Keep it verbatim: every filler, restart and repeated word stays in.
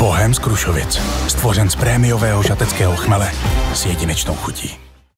Bohem z Krušovic. Stvořen z prémiového žateckého chmele s jedinečnou chutí.